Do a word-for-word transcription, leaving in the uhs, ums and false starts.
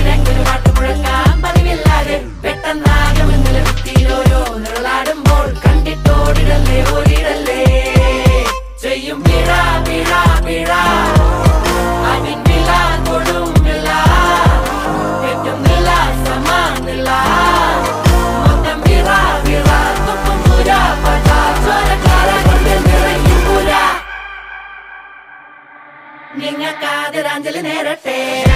നിനക്കൊരു പാട്ട് മുഴക്കാൻ പതിവില്ലാതെ പെട്ടെന്നാകെ മുന്നിലെ ഭിത്തിയിലോരോ നിഴലാടുമ്പോൾ കണ്ടിട്ടോടിടല്ലേ ഓടിടല്ലേ ചെയ്യും പിഴ പിഴ പിഴ അതിൻ വില കൊടും വില ഏറ്റവും നില സമാനില്ല മൊത്തം വിറ വിറ തുപ്പും പുര പച്ച ചോരക്കാര കൊണ്ട് നിറയും പുര നിങ്ങൾക്കാദരാഞ്ജലി നേരട്ടെ.